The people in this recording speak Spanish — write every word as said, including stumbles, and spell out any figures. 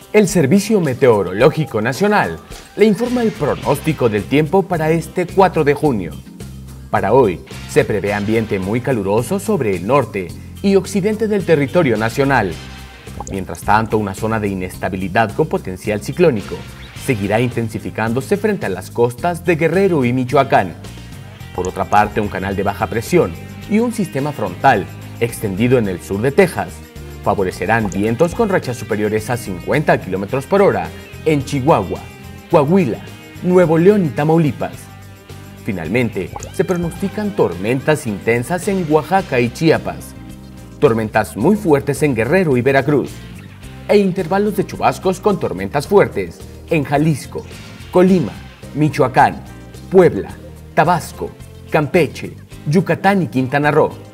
El Servicio Meteorológico Nacional le informa el pronóstico del tiempo para este cuatro de junio. Para hoy, se prevé ambiente muy caluroso sobre el norte y occidente del territorio nacional. Mientras tanto, una zona de inestabilidad con potencial ciclónico seguirá intensificándose frente a las costas de Guerrero y Michoacán. Por otra parte, un canal de baja presión y un sistema frontal extendido en el sur de Texas favorecerán vientos con rachas superiores a cincuenta kilómetros por hora en Chihuahua, Coahuila, Nuevo León y Tamaulipas. Finalmente, se pronostican tormentas intensas en Oaxaca y Chiapas, tormentas muy fuertes en Guerrero y Veracruz, e intervalos de chubascos con tormentas fuertes en Jalisco, Colima, Michoacán, Puebla, Tabasco, Campeche, Yucatán y Quintana Roo.